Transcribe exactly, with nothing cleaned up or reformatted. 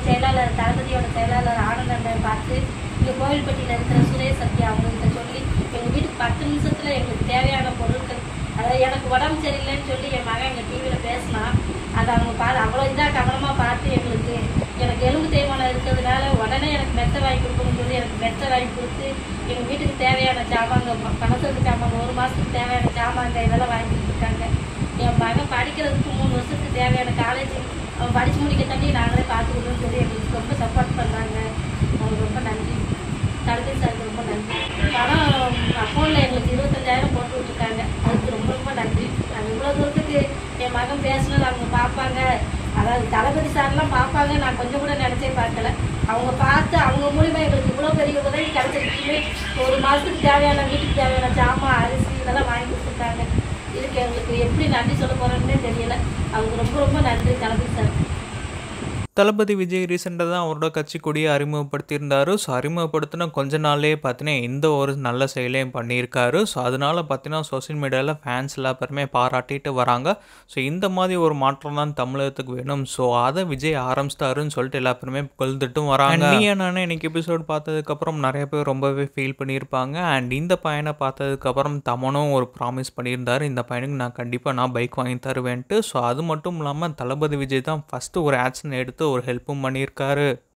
செயலாளர் தளபதியோட செயலாளர் ஆனந்த் அண்ணன் பார்த்து இங்கே கோவில்பட்டியில் இருக்கிற சுரேஷ் சத்யா அவங்ககிட்ட சொல்லி எங்கள் வீட்டுக்கு பத்து நிமிஷத்தில் எங்களுக்கு தேவையான பொருட்கள், அதாவது எனக்கு உடம்பு சரியில்லைன்னு சொல்லி என் மகன் எங்கள் டிவியில் பேசினா அதை அவங்க பார்த்து அவ்வளோ இதாக கவனமாக பார்த்து எங்களுக்கு எனக்கு எலும்பு தேய்மானம் இருக்கிறதுனால உடனே எனக்கு மெத்த வாங்கி கொடுக்கணும்னு சொல்லி எனக்கு மெத்த வாங்கி கொடுத்து எங்கள் வீட்டுக்கு தேவையான சாமாங்க, பணத்துக்கு சாமாங்க, ஒரு மாதத்துக்கு தேவையான சாமாங்க இதெல்லாம் வாங்கி கொடுத்துருக்காங்க. என் மகன் படிக்கிறதுக்கு மூணு வருஷத்துக்கு தேவையான காலேஜ் அவன் படித்து முடிக்க தண்ணி நாங்களே பார்த்துக்கணும்னு சொல்லி எங்களுக்கு ரொம்ப சப்போர்ட் பண்ணுறாங்க. அவங்களுக்கு ரொம்ப நன்றி. தளபதி சாருக்கு ரொம்ப நன்றி. பணம் அக்கௌண்ட்டில் எங்களுக்கு இருபத்தஞ்சாயிரம் போட்டு விட்டுருக்காங்க. அதுக்கு ரொம்ப ரொம்ப நன்றி. அது இவ்வளோ தூரத்துக்கு என் மகன் பேசினது அவங்க பார்ப்பாங்க, அதாவது தளபதி சார்லாம் பார்ப்பாங்க நான் கொஞ்சம் கூட நினச்சே பார்க்கல. அவங்க பார்த்து அவங்க மூலிமா எங்களுக்கு இவ்வளோ பெரிய உதவி கிடச்சிருக்கு. ஒரு மாதத்துக்கு தேவையான வீட்டுக்கு தேவையான ஜாமான், அரிசி இதெல்லாம் வாங்கி கொடுத்துருக்காங்க. இதுக்கு எங்களுக்கு எப்படி நன்றி சொல்ல போகிறோன்னே தெரியல. அவங்க ரொம்ப ரொம்ப நன்றி தளபதி சார். தளபதி விஜய் ரீசெண்டாக தான் அவரோட கட்சி கொடியை அறிமுகப்படுத்தியிருந்தார். ஸோ அறிமுகப்படுத்தின கொஞ்ச நாள்லேயே பார்த்தீங்கன்னா இந்த ஒரு நல்ல செயலையும் பண்ணியிருக்காரு. ஸோ அதனால் பார்த்தீங்கன்னா சோஷியல் மீடியாவில் ஃபேன்ஸ் எல்லா பேருமே பாராட்டிட்டு வராங்க. ஸோ இந்த மாதிரி ஒரு மாற்றம் தான் தமிழகத்துக்கு வேணும், ஸோ அதை விஜய் ஆரம்பிச்சிட்டாருன்னு சொல்லிட்டு எல்லா பேருமே கொழுந்துட்டும் வராங்க. நீ நான் இன்னைக்கு எபிசோட் பார்த்ததுக்கப்புறம் நிறைய பேர் ரொம்பவே ஃபீல் பண்ணியிருப்பாங்க. அண்ட் இந்த பையனை பார்த்ததுக்கப்புறம் தமனும் ஒரு ப்ராமிஸ் பண்ணியிருந்தார், இந்த பையனுக்கு நான் கண்டிப்பாக நான் பைக் வாங்கி தருவேன்ட்டு. ஸோ அது மட்டும் இல்லாமல் தளபதி விஜய் தான் ஃபஸ்ட்டு ஒரு ஆக்ஷன் எடுத்து ஒரு ஹெல்ப்பும் பண்ணியிருக்காரு.